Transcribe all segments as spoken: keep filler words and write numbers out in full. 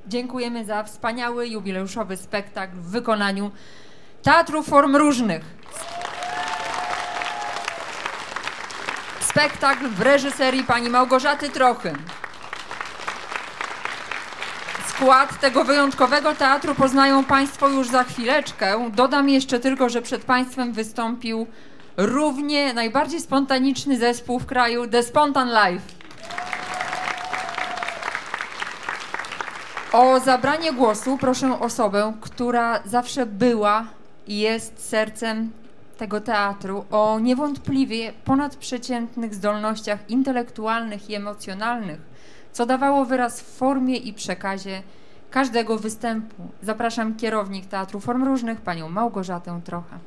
Dziękujemy za wspaniały jubileuszowy spektakl w wykonaniu Teatru Form Różnych. Spektakl w reżyserii pani Małgorzaty Trochy. Skład tego wyjątkowego teatru poznają państwo już za chwileczkę. Dodam jeszcze tylko, że przed państwem wystąpił równie najbardziej spontaniczny zespół w kraju, The Spontan Live. O zabranie głosu proszę osobę, która zawsze była i jest sercem tego teatru, o niewątpliwie ponadprzeciętnych zdolnościach intelektualnych i emocjonalnych, co dawało wyraz w formie i przekazie każdego występu. Zapraszam kierownik Teatru Form Różnych, panią Małgorzatę Trochę.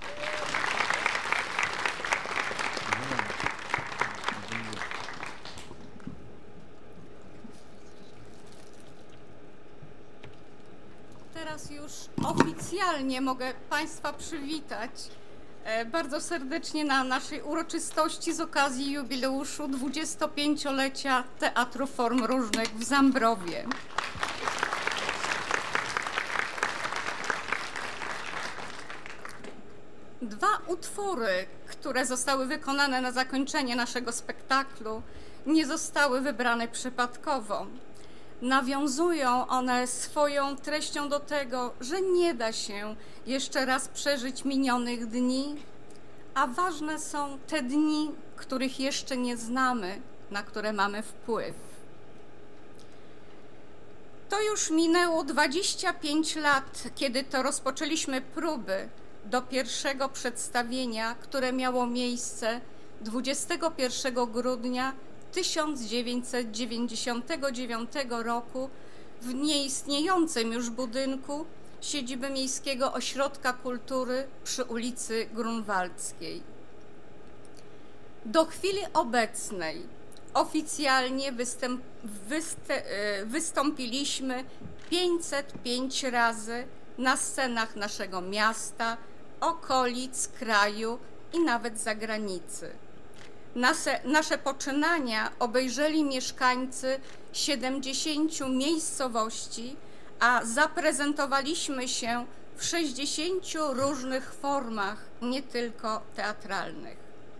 Teraz już oficjalnie mogę państwa przywitać bardzo serdecznie na naszej uroczystości z okazji jubileuszu dwudziestopięciolecia Teatru Form Różnych w Zambrowie. Dwa utwory, które zostały wykonane na zakończenie naszego spektaklu, nie zostały wybrane przypadkowo. Nawiązują one swoją treścią do tego, że nie da się jeszcze raz przeżyć minionych dni, a ważne są te dni, których jeszcze nie znamy, na które mamy wpływ. To już minęło dwadzieścia pięć lat, kiedy to rozpoczęliśmy próby do pierwszego przedstawienia, które miało miejsce dwudziestego pierwszego grudnia tysiąc dziewięćset dziewięćdziesiątego dziewiątego roku w nieistniejącym już budynku siedziby Miejskiego Ośrodka Kultury przy ulicy Grunwaldzkiej. Do chwili obecnej oficjalnie występ, wystę, wystąpiliśmy pięćset pięć razy na scenach naszego miasta, okolic, kraju i nawet zagranicy. Nasze, nasze poczynania obejrzeli mieszkańcy siedemdziesięciu miejscowości, a zaprezentowaliśmy się w sześćdziesięciu różnych formach, nie tylko teatralnych.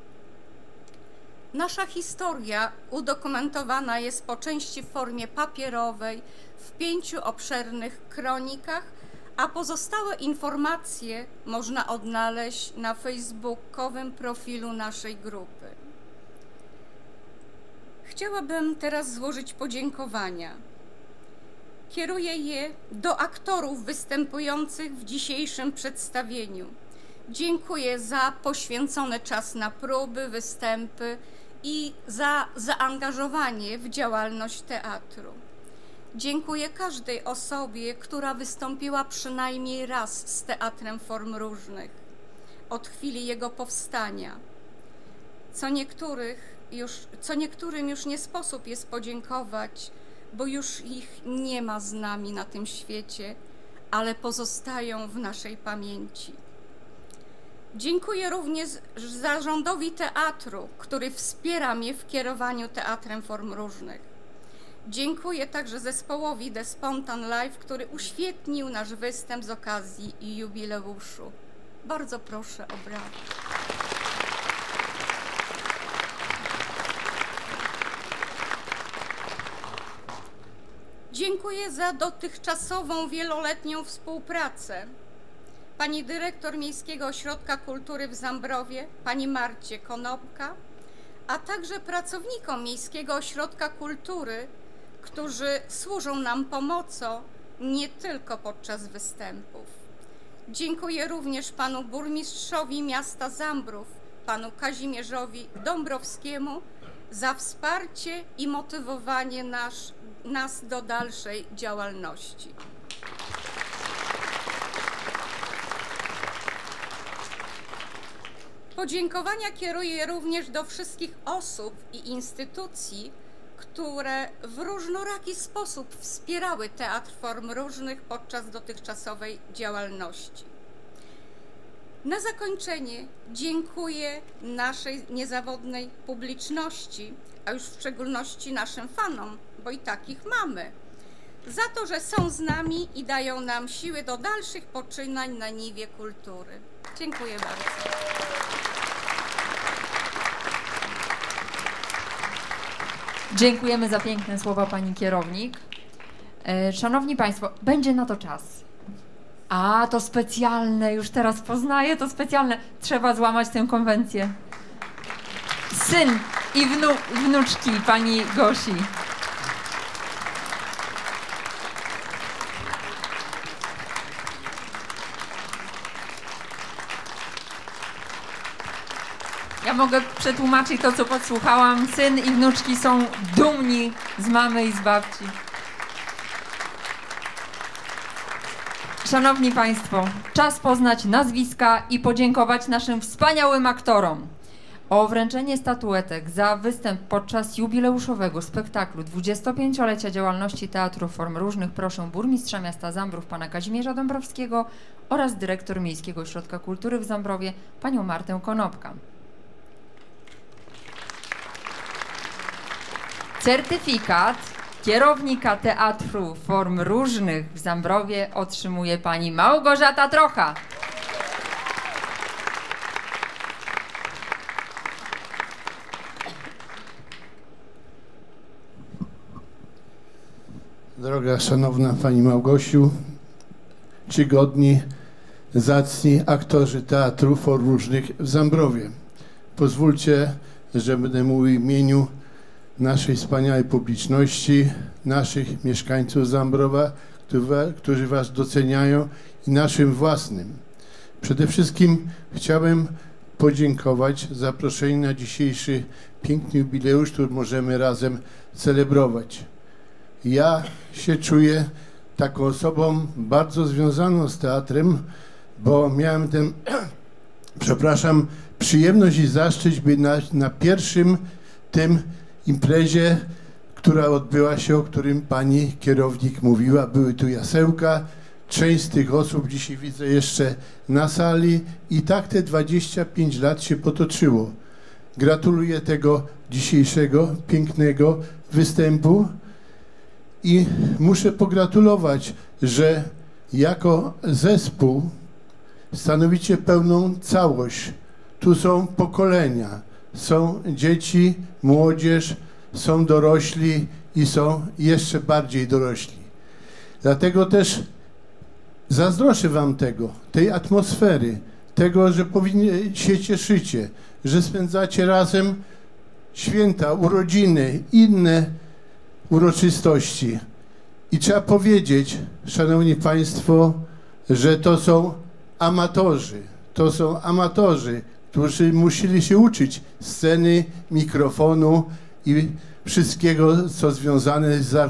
Nasza historia udokumentowana jest po części w formie papierowej w pięciu obszernych kronikach, a pozostałe informacje można odnaleźć na facebookowym profilu naszej grupy. Chciałabym teraz złożyć podziękowania. Kieruję je do aktorów występujących w dzisiejszym przedstawieniu. Dziękuję za poświęcony czas na próby, występy i za zaangażowanie w działalność teatru. Dziękuję każdej osobie, która wystąpiła przynajmniej raz z Teatrem Form Różnych od chwili jego powstania. Co niektórych już, co niektórym już nie sposób jest podziękować, bo już ich nie ma z nami na tym świecie, ale pozostają w naszej pamięci. Dziękuję również zarządowi teatru, który wspiera mnie w kierowaniu Teatrem Form Różnych. Dziękuję także zespołowi The Spontan Live, który uświetnił nasz występ z okazji jubileuszu. Bardzo proszę o brawo. Dziękuję za dotychczasową wieloletnią współpracę pani dyrektor Miejskiego Ośrodka Kultury w Zambrowie, pani Marcie Konopka, a także pracownikom Miejskiego Ośrodka Kultury, którzy służą nam pomocą nie tylko podczas występów. Dziękuję również panu burmistrzowi miasta Zambrów, panu Kazimierzowi Dąbrowskiemu za wsparcie i motywowanie nasz, nas do dalszej działalności. Podziękowania kieruję również do wszystkich osób i instytucji, które w różnoraki sposób wspierały Teatr Form Różnych podczas dotychczasowej działalności. Na zakończenie dziękuję naszej niezawodnej publiczności, a już w szczególności naszym fanom, bo i takich mamy. za to, że są z nami i dają nam siły do dalszych poczynań na niwie kultury. Dziękuję bardzo. Dziękujemy za piękne słowa pani kierownik. Szanowni Państwo, będzie na to czas. A, to specjalne, już teraz poznaję, to specjalne. Trzeba złamać tę konwencję. Syn i wnu, wnuczki pani Gosi. Ja mogę przetłumaczyć to, co podsłuchałam. Syn i wnuczki są dumni z mamy i z babci. Szanowni Państwo, czas poznać nazwiska i podziękować naszym wspaniałym aktorom. O wręczenie statuetek za występ podczas jubileuszowego spektaklu dwudziestopięciolecia działalności Teatru Form Różnych proszę burmistrza miasta Zambrów pana Kazimierza Dąbrowskiego oraz dyrektor Miejskiego Ośrodka Kultury w Zambrowie panią Martę Konopka. Certyfikat kierownika Teatru Form Różnych w Zambrowie otrzymuje pani Małgorzata Trocha. Droga, szanowna pani Małgosiu, czcigodni, zacni aktorzy Teatru Form Różnych w Zambrowie. Pozwólcie, że będę mówił w imieniu naszej wspaniałej publiczności, naszych mieszkańców Zambrowa, którzy was doceniają, i naszym własnym. Przede wszystkim chciałem podziękować za zaproszenie na dzisiejszy piękny jubileusz, który możemy razem celebrować. Ja się czuję taką osobą bardzo związaną z teatrem, bo miałem ten, przepraszam, przyjemność i zaszczyt być na, na pierwszym tym imprezie, która odbyła się, o którym pani kierownik mówiła. Były tu jasełka. Część z tych osób dzisiaj widzę jeszcze na sali i tak te dwadzieścia pięć lat się potoczyło. Gratuluję tego dzisiejszego pięknego występu i muszę pogratulować, że jako zespół stanowicie pełną całość. Tu są pokolenia, są dzieci, młodzież, są dorośli i są jeszcze bardziej dorośli. Dlatego też zazdroszczę wam tego, tej atmosfery, tego, że powinni się cieszycie, że spędzacie razem święta, urodziny, inne uroczystości. I trzeba powiedzieć, szanowni państwo, że to są amatorzy, to są amatorzy, którzy musieli się uczyć sceny, mikrofonu i wszystkiego, co związane z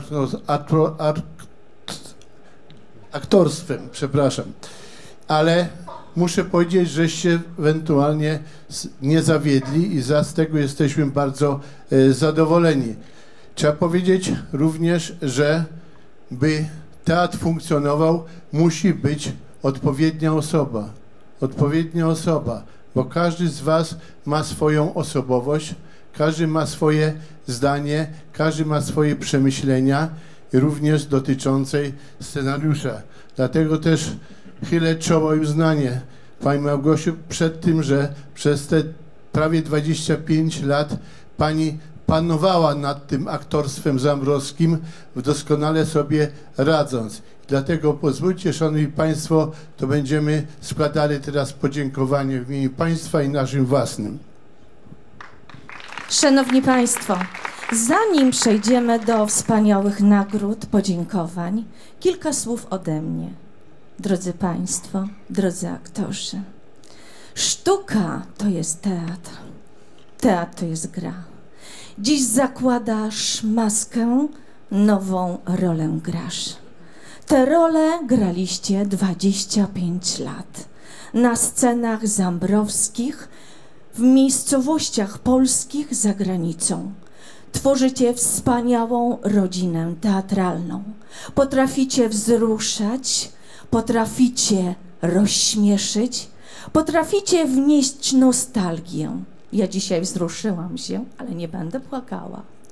aktorstwem, przepraszam. Ale muszę powiedzieć, żeście ewentualnie nie zawiedli i za z tego jesteśmy bardzo e, zadowoleni. Trzeba powiedzieć również, że by teatr funkcjonował, musi być odpowiednia osoba. Odpowiednia osoba, bo każdy z was ma swoją osobowość, każdy ma swoje zdanie, każdy ma swoje przemyślenia, również dotyczącej scenariusza. Dlatego też chylę czoło i uznanie pani Małgosiu przed tym, że przez te prawie dwadzieścia pięć lat pani panowała nad tym aktorstwem zambrowskim, doskonale sobie radząc. Dlatego pozwólcie, szanowni państwo, to będziemy składali teraz podziękowanie w imieniu państwa i naszym własnym. Szanowni państwo, zanim przejdziemy do wspaniałych nagród, podziękowań, kilka słów ode mnie. Drodzy państwo, drodzy aktorzy, sztuka to jest teatr, teatr to jest gra. Dziś zakładasz maskę, nową rolę grasz. Tę rolę graliście dwadzieścia pięć lat na scenach zambrowskich, w miejscowościach polskich, za granicą. Tworzycie wspaniałą rodzinę teatralną. Potraficie wzruszać, potraficie rozśmieszyć, potraficie wnieść nostalgię. Ja dzisiaj wzruszyłam się, ale nie będę płakała.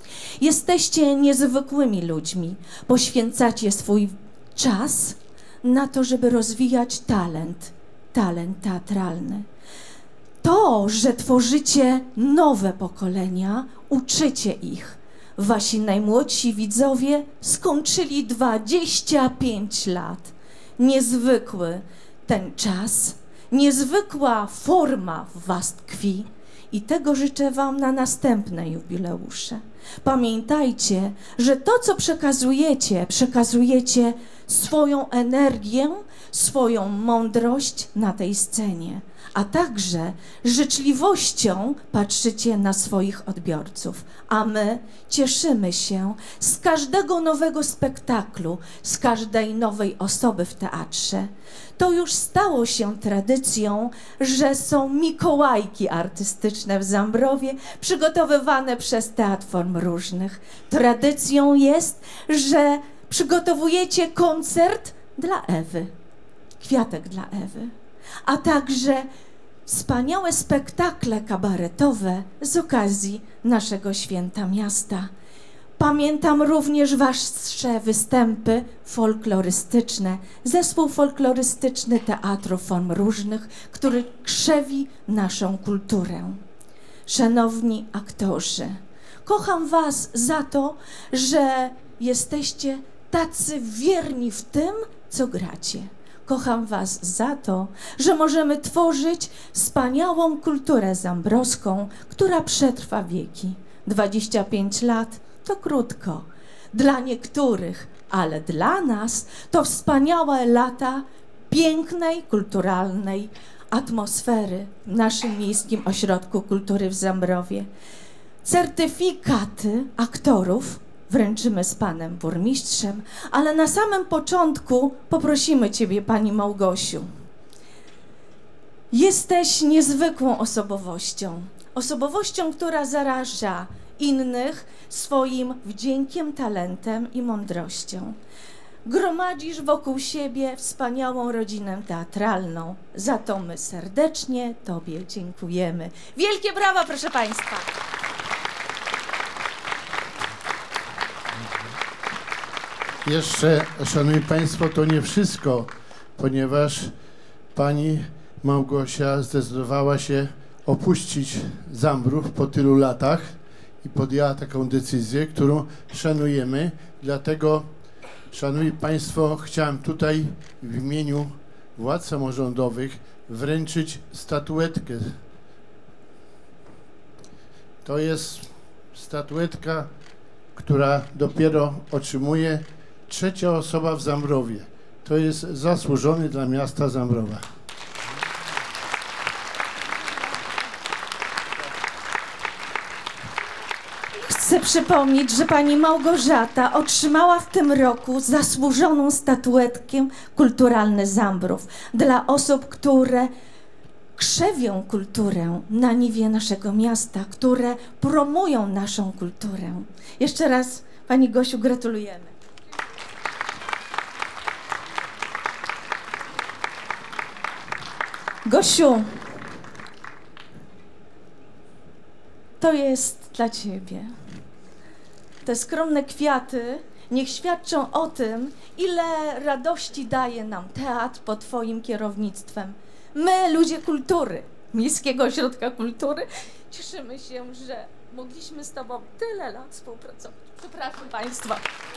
Jesteście niezwykłymi ludźmi. Poświęcacie swój czas na to, żeby rozwijać talent, talent teatralny. To, że tworzycie nowe pokolenia, uczycie ich. Wasi najmłodsi widzowie skończyli dwadzieścia pięć lat. Niezwykły ten czas, niezwykła forma w was tkwi i tego życzę wam na następne jubileusze. Pamiętajcie, że to, co przekazujecie, przekazujecie swoją energię, swoją mądrość na tej scenie, a także życzliwością patrzycie na swoich odbiorców. A my cieszymy się z każdego nowego spektaklu, z każdej nowej osoby w teatrze. To już stało się tradycją, że są mikołajki artystyczne w Zambrowie, przygotowywane przez Teatr Form Różnych. Tradycją jest, że przygotowujecie koncert dla Ewy, kwiatek dla Ewy, a także wspaniałe spektakle kabaretowe z okazji naszego święta miasta. Pamiętam również wasze występy folklorystyczne, zespół folklorystyczny Teatru Form Różnych, który krzewi naszą kulturę. Szanowni aktorzy, kocham was za to, że jesteście tacy wierni w tym, co gracie. Kocham was za to, że możemy tworzyć wspaniałą kulturę zambrowską, która przetrwa wieki. dwadzieścia pięć lat to krótko. Dla niektórych, ale dla nas to wspaniałe lata pięknej, kulturalnej atmosfery w naszym Miejskim Ośrodku Kultury w Zambrowie. Certyfikaty aktorów wręczymy z panem burmistrzem, ale na samym początku poprosimy ciebie, pani Małgosiu. Jesteś niezwykłą osobowością. Osobowością, która zaraża innych swoim wdziękiem, talentem i mądrością. Gromadzisz wokół siebie wspaniałą rodzinę teatralną. Za to my serdecznie tobie dziękujemy. Wielkie brawa, proszę państwa. Jeszcze, szanowni państwo, to nie wszystko, ponieważ pani Małgosia zdecydowała się opuścić Zambrów po tylu latach i podjęła taką decyzję, którą szanujemy. Dlatego, szanowni państwo, chciałem tutaj w imieniu władz samorządowych wręczyć statuetkę. To jest statuetka, która dopiero otrzymuje trzecia osoba w Zambrowie. To jest zasłużony dla miasta Zambrowa. Chcę przypomnieć, że pani Małgorzata otrzymała w tym roku zasłużoną statuetkę Kulturalny Zambrów dla osób, które krzewią kulturę na niwie naszego miasta, które promują naszą kulturę. Jeszcze raz pani Gosiu gratulujemy. Gosiu, to jest dla ciebie. Te skromne kwiaty niech świadczą o tym, ile radości daje nam teatr pod twoim kierownictwem. My, ludzie kultury, Miejskiego Ośrodka Kultury, cieszymy się, że mogliśmy z tobą tyle lat współpracować. Przepraszam państwa.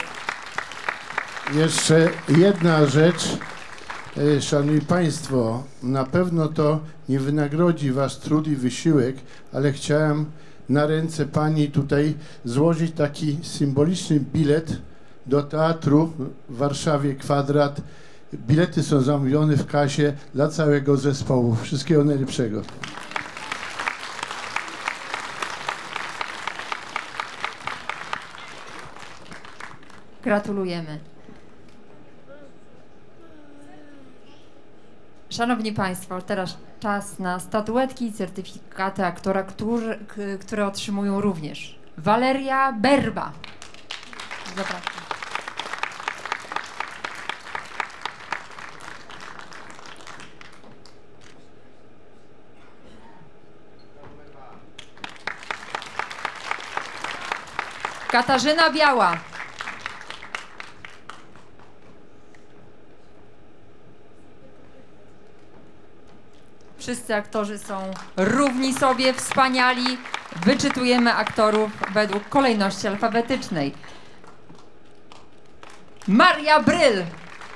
Jeszcze jedna rzecz. Szanowni państwo, na pewno to nie wynagrodzi wasz trud i wysiłek, ale chciałem na ręce pani tutaj złożyć taki symboliczny bilet do teatru w Warszawie Kwadrat. Bilety są zamówione w kasie dla całego zespołu. Wszystkiego najlepszego. Gratulujemy. Szanowni państwo, teraz czas na statuetki i certyfikaty aktora, którzy, k, które otrzymują również Waleria Berba. Zapraszam. Katarzyna Biała. Wszyscy aktorzy są równi sobie, wspaniali. Wyczytujemy aktorów według kolejności alfabetycznej. Maria Bryl.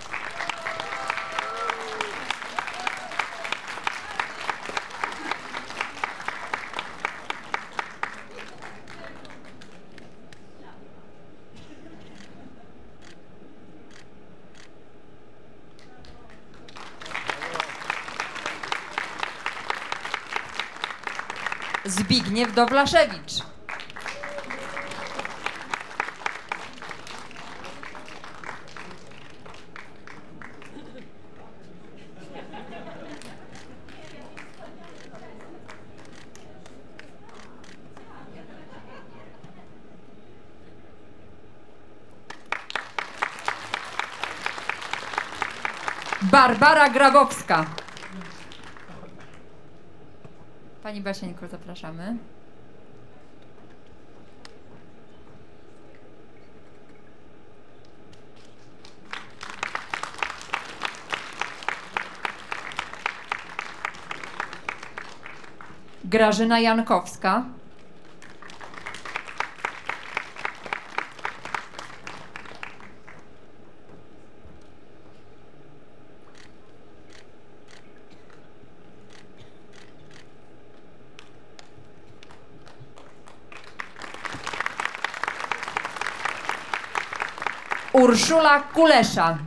Zbigniew Dowlaszewicz. Barbara Grabowska. Pani Basieńko, zapraszamy. Grażyna Jankowska. Urszula Kulesza.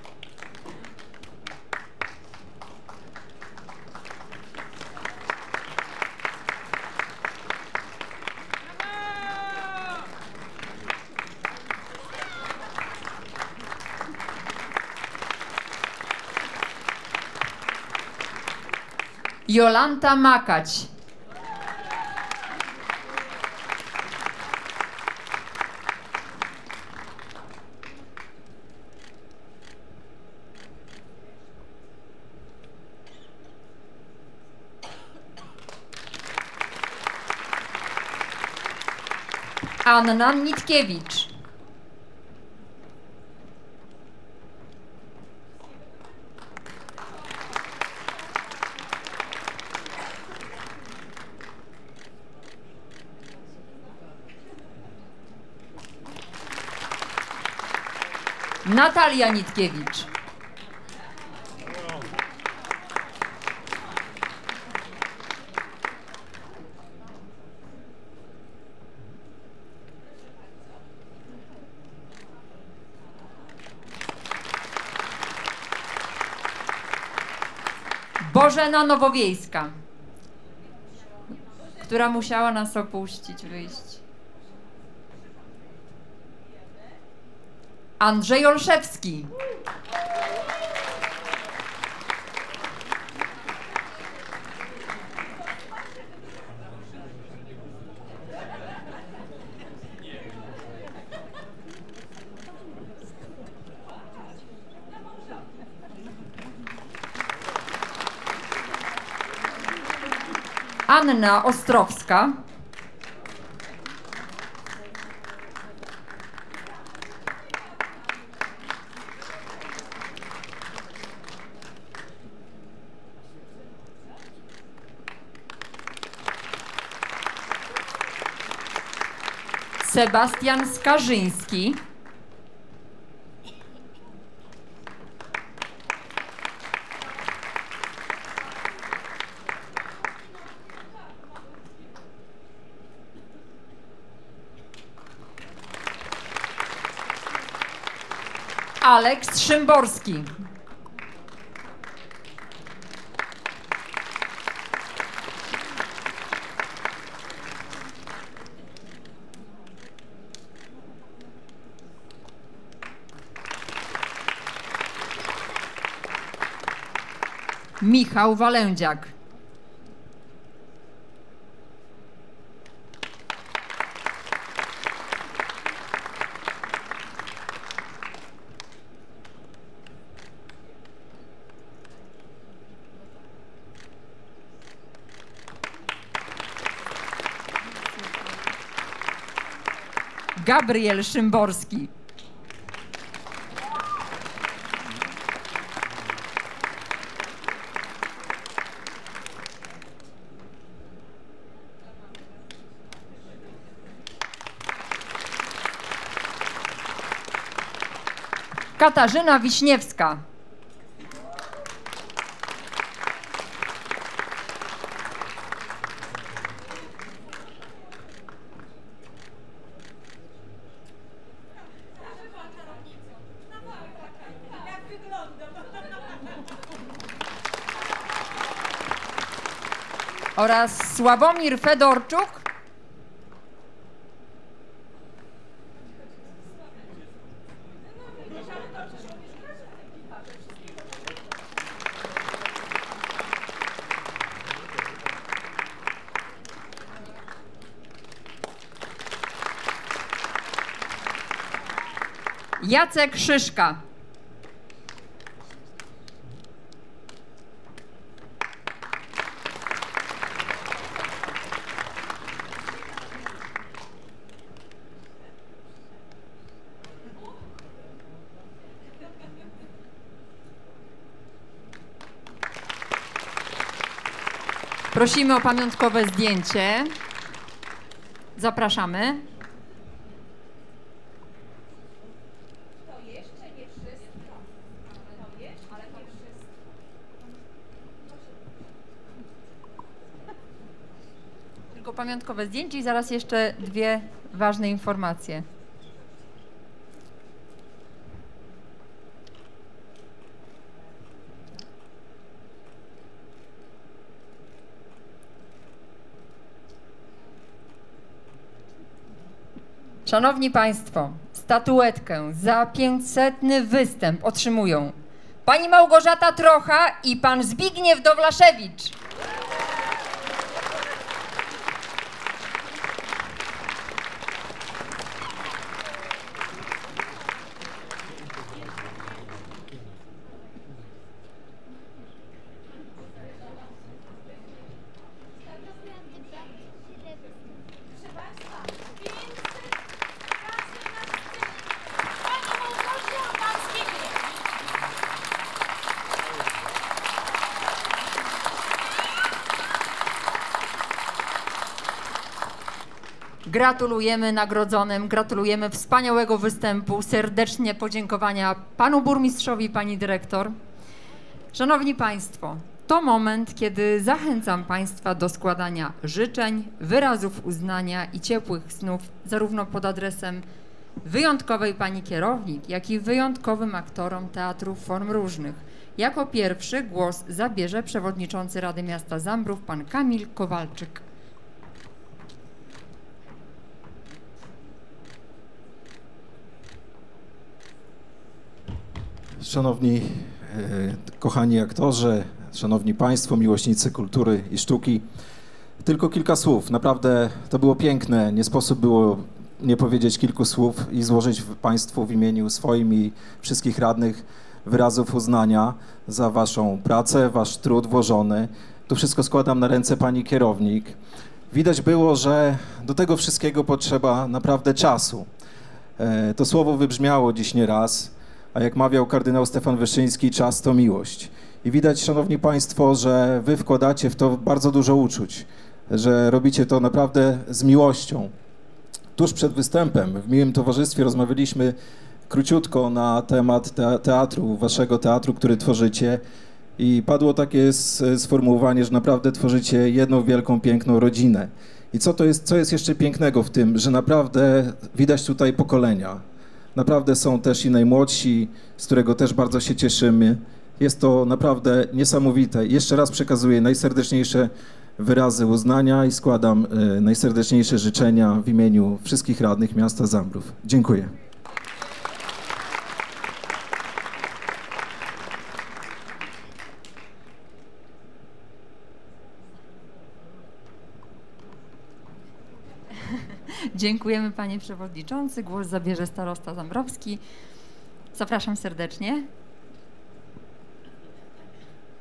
Jolanta Makać. Anna Nitkiewicz. Natalia Nitkiewicz. Bożena Nowowiejska, która musiała nas opuścić, wyjść. Andrzej Olszewski. Anna Ostrowska. Sebastian Skarżyński. Aleks Szymborski. Michał Walędziak. Gabriel Szymborski. Katarzyna Wiśniewska. Oraz Sławomir Fedorczuk. Jacek Szyszka. Prosimy o pamiątkowe zdjęcie. Zapraszamy. Tylko pamiątkowe zdjęcie i zaraz jeszcze dwie ważne informacje. Szanowni Państwo, statuetkę za pięćsetny występ otrzymują pani Małgorzata Trocha i pan Zbigniew Dowlaszewicz. Gratulujemy nagrodzonym, gratulujemy wspaniałego występu, serdecznie podziękowania panu burmistrzowi, pani dyrektor. Szanowni Państwo, to moment, kiedy zachęcam Państwa do składania życzeń, wyrazów uznania i ciepłych snów, zarówno pod adresem wyjątkowej pani kierownik, jak i wyjątkowym aktorom Teatru Form Różnych. Jako pierwszy głos zabierze przewodniczący Rady Miasta Zambrów, pan Kamil Kowalczyk. Szanowni, e, kochani aktorzy, szanowni Państwo, miłośnicy kultury i sztuki, tylko kilka słów. Naprawdę to było piękne. Nie sposób było nie powiedzieć kilku słów i złożyć Państwu w imieniu swoim i wszystkich radnych wyrazów uznania za Waszą pracę, Wasz trud włożony. Tu wszystko składam na ręce Pani kierownik. Widać było, że do tego wszystkiego potrzeba naprawdę czasu. E, to słowo wybrzmiało dziś nieraz. A jak mawiał kardynał Stefan Wyszyński, czas to miłość. I widać, szanowni Państwo, że Wy wkładacie w to bardzo dużo uczuć, że robicie to naprawdę z miłością. Tuż przed występem w miłym towarzystwie rozmawialiśmy króciutko na temat teatru, Waszego teatru, który tworzycie i padło takie sformułowanie, że naprawdę tworzycie jedną wielką, piękną rodzinę. I co to jest, co jest jeszcze pięknego w tym, że naprawdę widać tutaj pokolenia. Naprawdę są też i najmłodsi, z którego też bardzo się cieszymy. Jest to naprawdę niesamowite. Jeszcze raz przekazuję najserdeczniejsze wyrazy uznania i składam y, najserdeczniejsze życzenia w imieniu wszystkich radnych miasta Zambrów. Dziękuję. Dziękujemy panie przewodniczący. Głos zabierze starosta Zambrowski. Zapraszam serdecznie.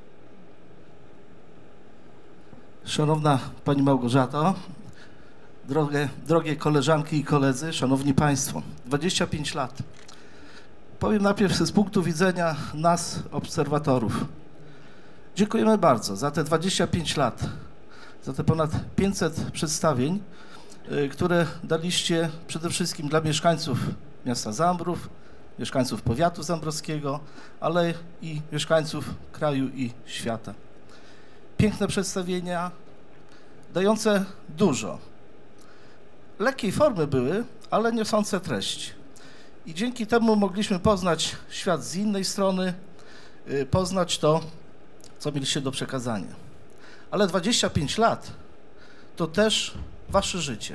Szanowna pani Małgorzato, drogie, drogie koleżanki i koledzy, szanowni państwo, dwadzieścia pięć lat. Powiem najpierw z punktu widzenia nas, obserwatorów. Dziękujemy bardzo za te dwadzieścia pięć lat, za te ponad pięćset przedstawień, które daliście przede wszystkim dla mieszkańców miasta Zambrów, mieszkańców powiatu zambrowskiego, ale i mieszkańców kraju i świata. Piękne przedstawienia, dające dużo. Lekkiej formy były, ale niosące treść. I dzięki temu mogliśmy poznać świat z innej strony, poznać to, co mieliście do przekazania. Ale dwadzieścia pięć lat to też wasze życie.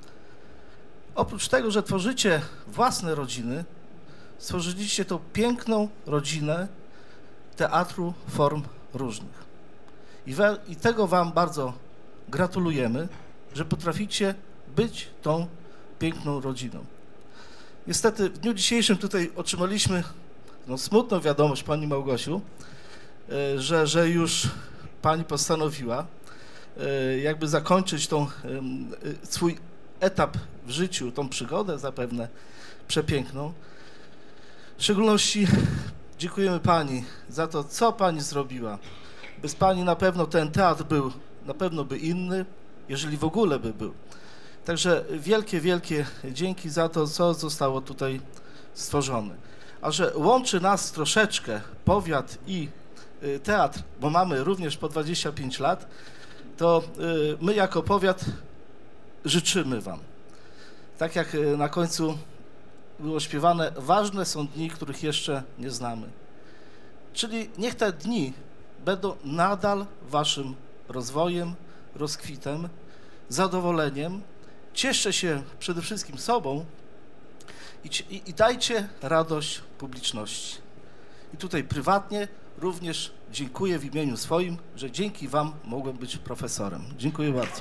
Oprócz tego, że tworzycie własne rodziny, stworzyliście tą piękną rodzinę teatru form różnych. I, we, i tego wam bardzo gratulujemy, że potraficie być tą piękną rodziną. Niestety w dniu dzisiejszym tutaj otrzymaliśmy no, smutną wiadomość, pani Małgosiu, że, że już pani postanowiła jakby zakończyć tą, swój etap w życiu, tą przygodę zapewne przepiękną. W szczególności dziękujemy pani za to, co pani zrobiła. Bez pani na pewno ten teatr był, na pewno by inny, jeżeli w ogóle by był. Także wielkie, wielkie dzięki za to, co zostało tutaj stworzone. A że łączy nas troszeczkę powiat i teatr, bo mamy również po dwadzieścia pięć lat, to my jako powiat życzymy wam. Tak jak na końcu było śpiewane, ważne są dni, których jeszcze nie znamy. Czyli niech te dni będą nadal waszym rozwojem, rozkwitem, zadowoleniem. Cieszcie się przede wszystkim sobą i, i, i dajcie radość publiczności. I tutaj prywatnie również dziękuję w imieniu swoim, że dzięki wam mogłem być profesorem. Dziękuję bardzo.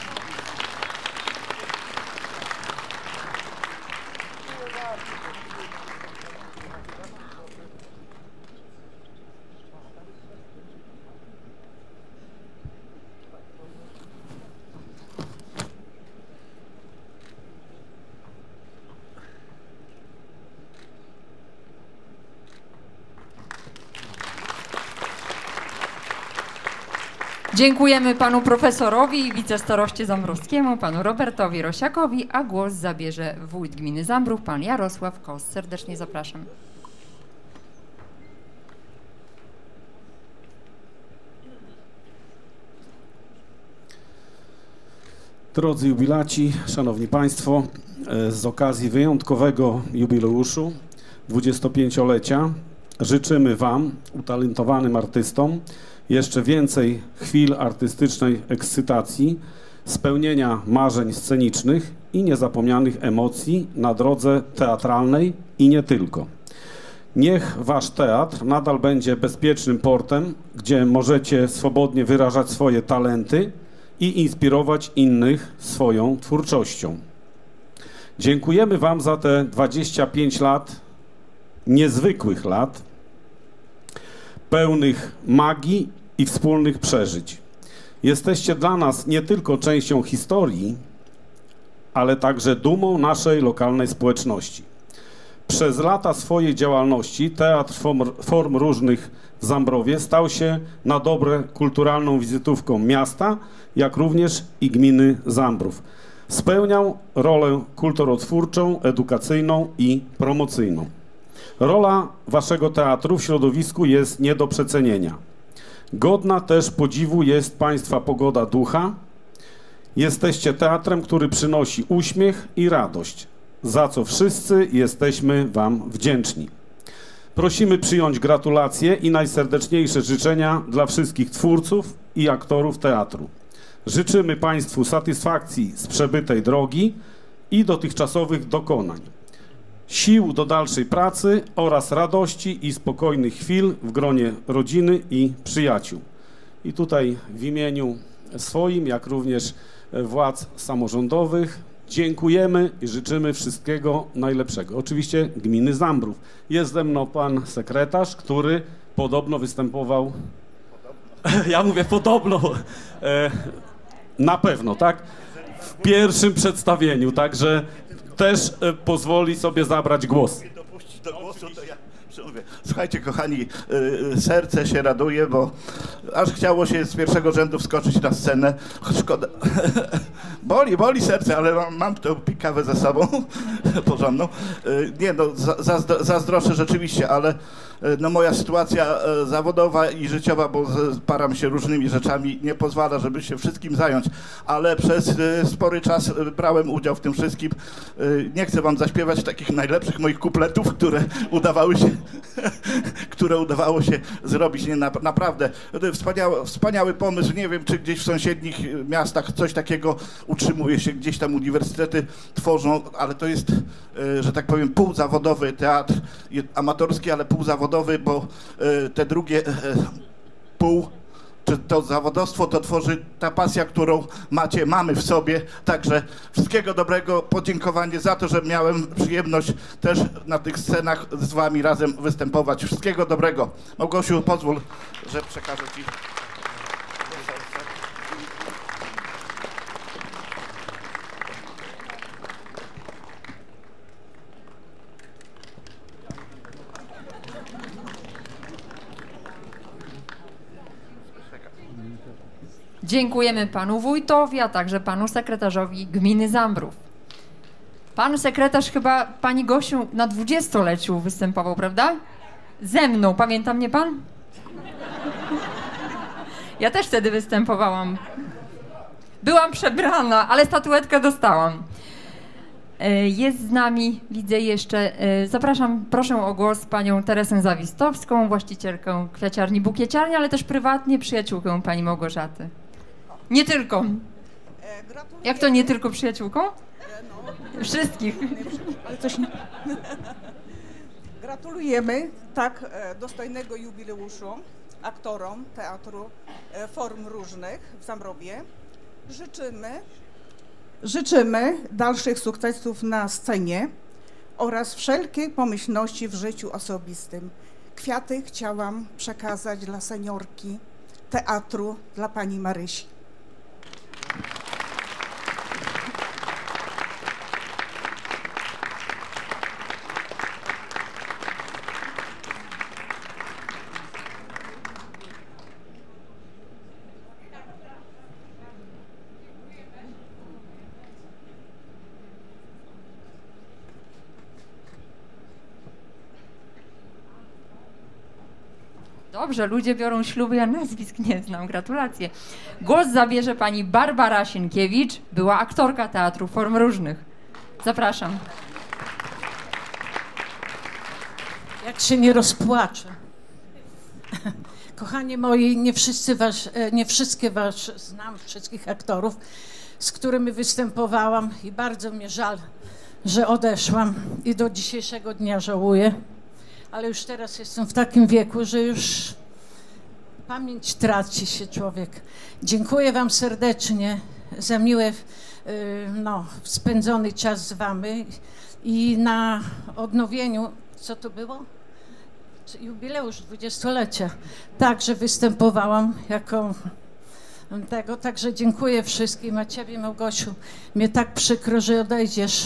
Dziękujemy panu profesorowi i wicestaroście zambrowskiemu, panu Robertowi Rosiakowi, a głos zabierze wójt gminy Zambrów, pan Jarosław Kos. Serdecznie zapraszam. Drodzy jubilaci, szanowni państwo, z okazji wyjątkowego jubileuszu dwudziestopięciolecia życzymy wam, utalentowanym artystom, jeszcze więcej chwil artystycznej ekscytacji, spełnienia marzeń scenicznych i niezapomnianych emocji na drodze teatralnej i nie tylko. Niech wasz teatr nadal będzie bezpiecznym portem, gdzie możecie swobodnie wyrażać swoje talenty i inspirować innych swoją twórczością. Dziękujemy wam za te dwadzieścia pięć lat, niezwykłych lat, pełnych magii i wspólnych przeżyć. Jesteście dla nas nie tylko częścią historii, ale także dumą naszej lokalnej społeczności. Przez lata swojej działalności Teatr Form, Form Różnych w Zambrowie stał się na dobre kulturalną wizytówką miasta, jak również i gminy Zambrów. Spełniał rolę kulturotwórczą, edukacyjną i promocyjną. Rola waszego teatru w środowisku jest nie do przecenienia. Godna też podziwu jest państwa pogoda ducha. Jesteście teatrem, który przynosi uśmiech i radość, za co wszyscy jesteśmy wam wdzięczni. Prosimy przyjąć gratulacje i najserdeczniejsze życzenia dla wszystkich twórców i aktorów teatru. Życzymy państwu satysfakcji z przebytej drogi i dotychczasowych dokonań, sił do dalszej pracy oraz radości i spokojnych chwil w gronie rodziny i przyjaciół. I tutaj w imieniu swoim, jak również władz samorządowych dziękujemy i życzymy wszystkiego najlepszego. Oczywiście gminy Zambrów. Jest ze mną pan sekretarz, który podobno występował... Ja mówię podobno. Na pewno, tak? w pierwszym przedstawieniu, także też e, pozwoli sobie zabrać głos. Do głosu, to ja przemówię. Słuchajcie, kochani, y, serce się raduje, bo aż chciało się z pierwszego rzędu wskoczyć na scenę. Szkoda. Boli, boli serce, ale mam, mam tę pikawę ze sobą porządną. Y, nie no, zazdro, zazdroszczę rzeczywiście, ale y, no, moja sytuacja y, zawodowa i życiowa, bo param się różnymi rzeczami, nie pozwala, żeby się wszystkim zająć, ale przez y, spory czas y, brałem udział w tym wszystkim. Y, nie chcę wam zaśpiewać takich najlepszych moich kupletów, które udawały się, które udawało się zrobić. Nie, na, naprawdę wspaniały, wspaniały pomysł. Nie wiem, czy gdzieś w sąsiednich miastach coś takiego utrzymuje się, gdzieś tam uniwersytety tworzą, ale to jest, że tak powiem, półzawodowy teatr, amatorski, ale półzawodowy, bo te drugie pół, czy to zawodowstwo to tworzy ta pasja, którą macie, mamy w sobie. Także wszystkiego dobrego, podziękowanie za to, że miałem przyjemność też na tych scenach z wami razem występować. Wszystkiego dobrego. Małgosiu, pozwól, że przekażę ci. Dziękujemy panu wójtowi, a także panu sekretarzowi gminy Zambrów. Pan sekretarz chyba, pani Gosiu, na dwudziestoleciu występował, prawda? Ze mną, pamięta mnie pan? Ja też wtedy występowałam. Byłam przebrana, ale statuetkę dostałam. Jest z nami, widzę jeszcze, zapraszam, proszę o głos panią Teresę Zawistowską, właścicielkę kwiaciarni Bukieciarnia, ale też prywatnie przyjaciółkę pani Małgorzaty. Nie tylko. Jak to nie tylko przyjaciółką? Wszystkich. Ale coś nie... Gratulujemy tak dostojnego jubileuszu aktorom Teatru Form Różnych w Zambrowie. Życzymy, życzymy dalszych sukcesów na scenie oraz wszelkiej pomyślności w życiu osobistym. Kwiaty chciałam przekazać dla seniorki teatru, dla pani Marysi. Dobrze, ludzie biorą śluby, ja nazwisk nie znam. Gratulacje. Głos zabierze pani Barbara Sienkiewicz, była aktorka Teatru Form Różnych. Zapraszam. Jak się nie rozpłaczę. Kochani moi, nie wszyscy was, nie wszystkie was znam, wszystkich aktorów, z którymi występowałam i bardzo mnie żal, że odeszłam i do dzisiejszego dnia żałuję. Ale już teraz jestem w takim wieku, że już pamięć traci się człowiek. Dziękuję wam serdecznie za miły, no, spędzony czas z wami i na odnowieniu, co to było? Jubileusz dwudziestolecia. Także występowałam jako tego, także dziękuję wszystkim, a ciebie, Małgosiu, mnie tak przykro, że odejdziesz.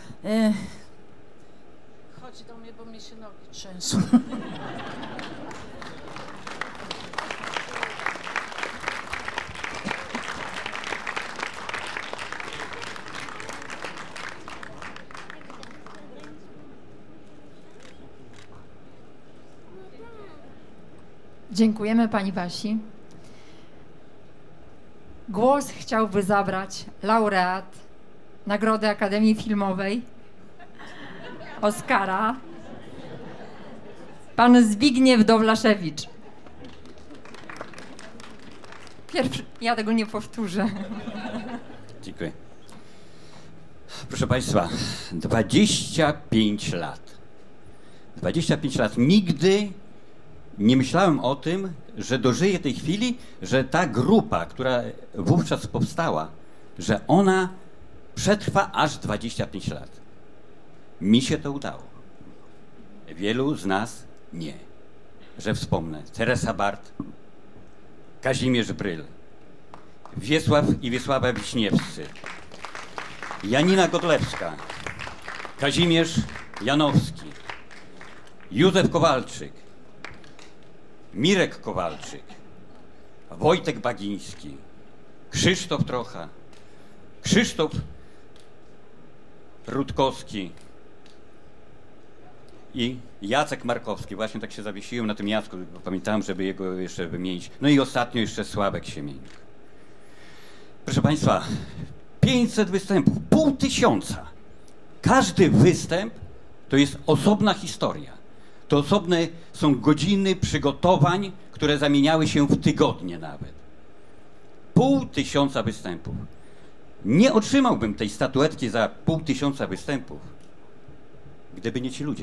Chodź do mnie, bo mi się nogi trzęsą. Dziękujemy pani Basi. Głos chciałby zabrać laureat Nagrody Akademii Filmowej Oscara, pan Zbigniew Dowlaszewicz. Pierwszy, ja tego nie powtórzę. Dziękuję. Proszę państwa, dwadzieścia pięć lat. dwadzieścia pięć lat. Nigdy nie myślałem o tym, że dożyję tej chwili, że ta grupa, która wówczas powstała, że ona przetrwa aż dwadzieścia pięć lat. Mi się to udało. Wielu z nas nie. Że wspomnę. Teresa Bart, Kazimierz Bryl, Wiesław i Wiesława Wiśniewscy, Janina Godlewska, Kazimierz Janowski, Józef Kowalczyk, Mirek Kowalczyk, Wojtek Bagiński, Krzysztof Trocha, Krzysztof Rutkowski i Jacek Markowski. Właśnie tak się zawiesiłem na tym Jacku, bo pamiętałem, żeby jego jeszcze wymienić. No i ostatnio jeszcze Sławek Siemieniuk. Proszę Państwa, pięćset występów, pół tysiąca. Każdy występ to jest osobna historia. To osobne są godziny przygotowań, które zamieniały się w tygodnie nawet. Pół tysiąca występów. Nie otrzymałbym tej statuetki za pół tysiąca występów, gdyby nie ci ludzie.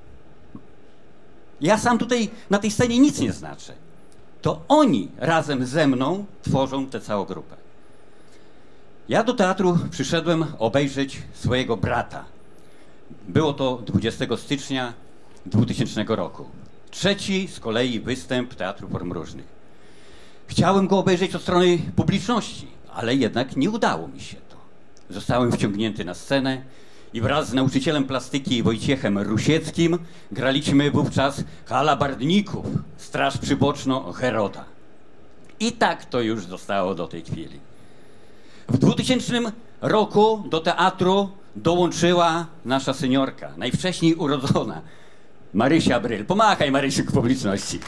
Ja sam tutaj na tej scenie nic nie znaczę. To oni razem ze mną tworzą tę całą grupę. Ja do teatru przyszedłem obejrzeć swojego brata. Było to dwudziestego stycznia dwutysięcznego roku. Trzeci z kolei występ Teatru Form Różnych. Chciałem go obejrzeć od strony publiczności, ale jednak nie udało mi się to. Zostałem wciągnięty na scenę i wraz z nauczycielem plastyki Wojciechem Rusieckim graliśmy wówczas halabardników, Straż Przyboczną Heroda. I tak to już zostało do tej chwili. W dwutysięcznym roku do teatru dołączyła nasza seniorka, najwcześniej urodzona, Marysia Bryl. Pomachaj, Marysiu, w publiczności.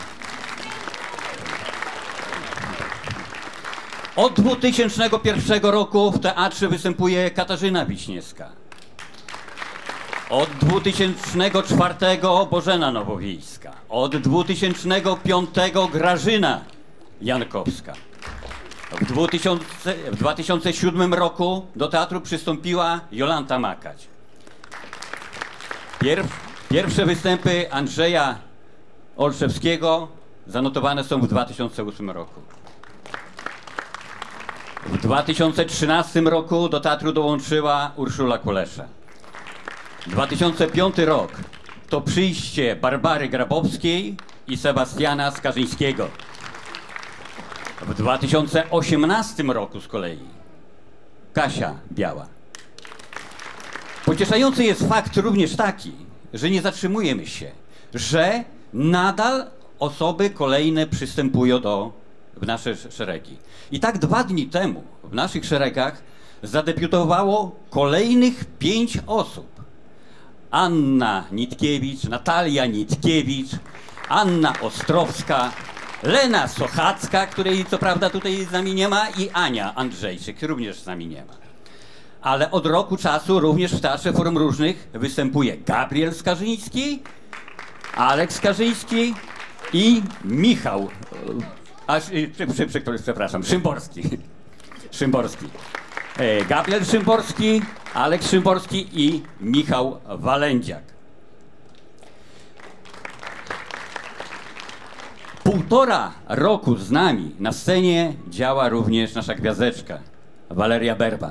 Od dwutysięcznego pierwszego roku w teatrze występuje Katarzyna Wiśniewska. Od dwutysięcznego czwartego Bożena Nowowiejska. Od dwutysięcznego piątego Grażyna Jankowska. W, dwutysięcznym, w dwa tysiące siódmym roku do teatru przystąpiła Jolanta Makać. Pierw, pierwsze występy Andrzeja Olszewskiego zanotowane są w dwa tysiące ósmym roku. W dwa tysiące trzynastym roku do teatru dołączyła Urszula Kulesza. dwa tysiące piąty rok to przyjście Barbary Grabowskiej i Sebastiana Skarżyńskiego. W dwa tysiące osiemnastym roku z kolei Kasia Biała. Pocieszający jest fakt również taki, że nie zatrzymujemy się, że nadal osoby kolejne przystępują do, w nasze szeregi. I tak dwa dni temu w naszych szeregach zadebiutowało kolejnych pięć osób. Anna Nitkiewicz, Natalia Nitkiewicz, Anna Ostrowska, Lena Sochacka, której co prawda tutaj z nami nie ma, i Ania Andrzejczyk również z nami nie ma. Ale od roku czasu również w Teatrze Form Różnych występuje Gabriel Skarżyński, Aleks Skarżyński i Michał, a, przy, przy, przy, przepraszam, Szymborski. Szymborski. E, Gabriel Szymborski, Aleks Szymborski i Michał Walędziak. Półtora roku z nami na scenie działa również nasza gwiazdeczka, Waleria Berba.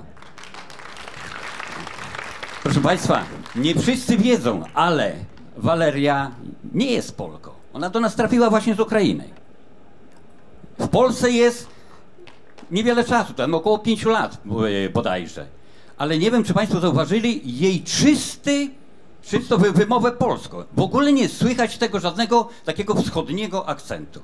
Proszę Państwa, nie wszyscy wiedzą, ale Waleria nie jest Polką. Ona do nas trafiła właśnie z Ukrainy. W Polsce jest niewiele czasu, tam około pięciu lat bodajże. Ale nie wiem, czy Państwo zauważyli jej czysty, czystą wymowę polską. W ogóle nie słychać tego żadnego takiego wschodniego akcentu.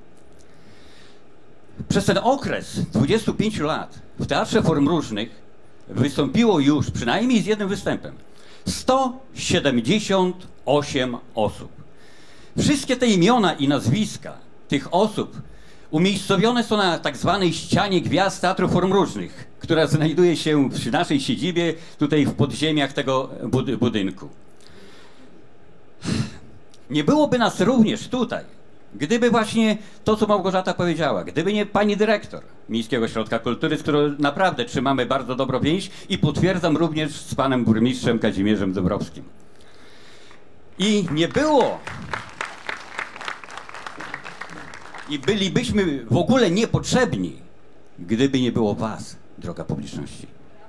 Przez ten okres dwudziestu pięciu lat w Teatrze Form Różnych wystąpiło już, przynajmniej z jednym występem, sto siedemdziesiąt osiem osób. Wszystkie te imiona i nazwiska tych osób umiejscowione są na tak zwanej ścianie gwiazd Teatru Form Różnych, która znajduje się przy naszej siedzibie, tutaj w podziemiach tego budynku. Nie byłoby nas również tutaj, gdyby właśnie to, co Małgorzata powiedziała, gdyby nie pani dyrektor Miejskiego Ośrodka Kultury, z którą naprawdę trzymamy bardzo dobrą więź, i potwierdzam również z panem burmistrzem Kazimierzem Dąbrowskim. I nie było... I bylibyśmy w ogóle niepotrzebni, gdyby nie było was, droga publiczności.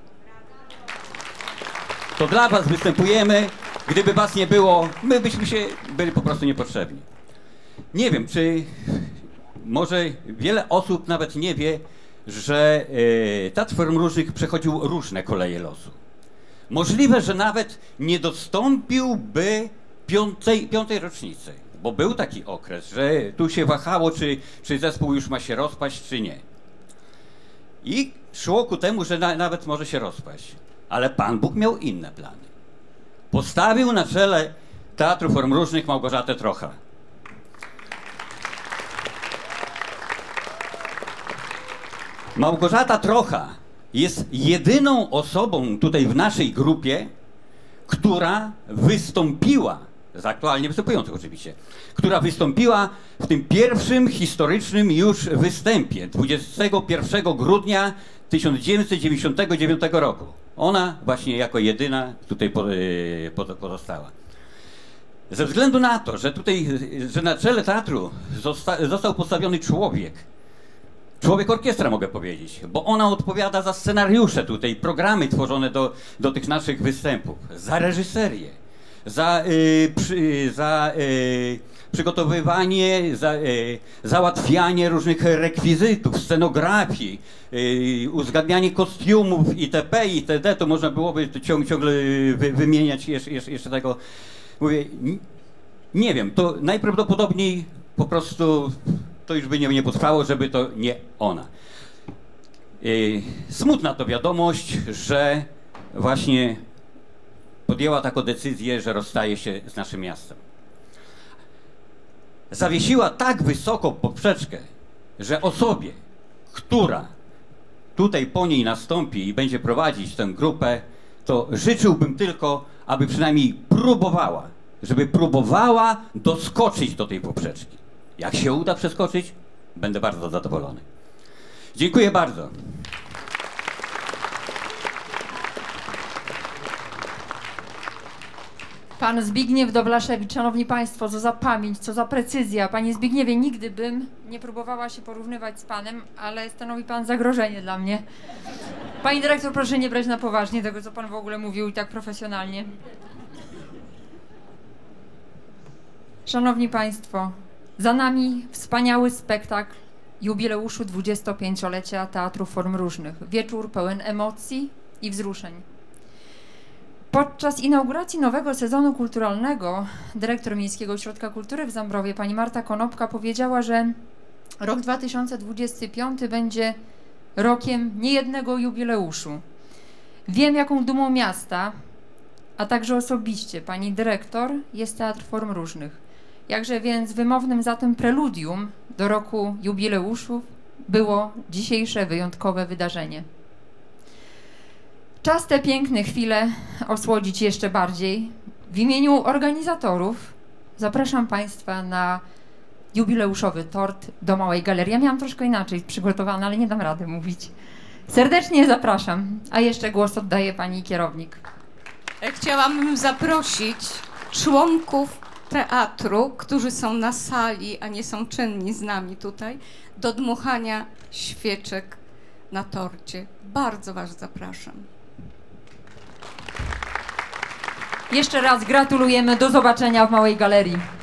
To dla was występujemy. Gdyby was nie było, my byśmy się byli po prostu niepotrzebni. Nie wiem, czy może wiele osób nawet nie wie, że e, Teatr Form Różnych przechodził różne koleje losu. Możliwe, że nawet nie dostąpiłby piątej, piątej rocznicy, bo był taki okres, że tu się wahało, czy, czy zespół już ma się rozpaść, czy nie. I szło ku temu, że na, nawet może się rozpaść. Ale Pan Bóg miał inne plany. Postawił na czele Teatru Form Różnych Małgorzatę Trocha. Małgorzata Trocha jest jedyną osobą tutaj w naszej grupie, która wystąpiła, z aktualnie występujących oczywiście, która wystąpiła w tym pierwszym historycznym już występie dwudziestego pierwszego grudnia tysiąc dziewięćset dziewięćdziesiątego dziewiątego roku. Ona właśnie jako jedyna tutaj pozostała. Ze względu na to, że tutaj, że na czele teatru zosta, został postawiony człowiek, człowiek orkiestra mogę powiedzieć, bo ona odpowiada za scenariusze tutaj, programy tworzone do, do tych naszych występów, za reżyserię, za, y, przy, za y, przygotowywanie, za, y, załatwianie różnych rekwizytów, scenografii, y, uzgadnianie kostiumów itp. itd. To można byłoby ciąg, ciągle wy, wymieniać jeszcze, jeszcze tego. Mówię, nie wiem, to najprawdopodobniej po prostu to już by nie, nie potrwało, żeby to nie ona. Yy, smutna to wiadomość, że właśnie podjęła taką decyzję, że rozstaje się z naszym miastem. Zawiesiła tak wysoko poprzeczkę, że osobie, która tutaj po niej nastąpi i będzie prowadzić tę grupę, to życzyłbym tylko, aby przynajmniej próbowała, żeby próbowała doskoczyć do tej poprzeczki. Jak się uda przeskoczyć, będę bardzo zadowolony. Dziękuję bardzo. Pan Zbigniew Doblaszewicz, szanowni państwo, co za pamięć, co za precyzja. Panie Zbigniewie, nigdy bym nie próbowała się porównywać z panem, ale stanowi pan zagrożenie dla mnie. Pani dyrektor, proszę nie brać na poważnie tego, co pan w ogóle mówił i tak profesjonalnie. Szanowni państwo, za nami wspaniały spektakl jubileuszu dwudziestopięciolecia Teatru Form Różnych. Wieczór pełen emocji i wzruszeń. Podczas inauguracji nowego sezonu kulturalnego dyrektor Miejskiego Ośrodka Kultury w Zambrowie, pani Marta Konopka, powiedziała, że rok dwa tysiące dwudziesty piąty będzie rokiem niejednego jubileuszu. Wiem, jaką dumą miasta, a także osobiście pani dyrektor jest Teatr Form Różnych. Jakże więc wymownym zatem preludium do roku jubileuszów było dzisiejsze wyjątkowe wydarzenie. Czas te piękne chwile osłodzić jeszcze bardziej. W imieniu organizatorów zapraszam państwa na jubileuszowy tort do Małej Galerii. Ja miałam troszkę inaczej przygotowane, ale nie dam rady mówić. Serdecznie zapraszam, a jeszcze głos oddaję pani kierownik. Chciałabym zaprosić członków teatru, którzy są na sali, a nie są czynni z nami tutaj, do dmuchania świeczek na torcie. Bardzo was zapraszam. Jeszcze raz gratulujemy, do zobaczenia w Małej Galerii.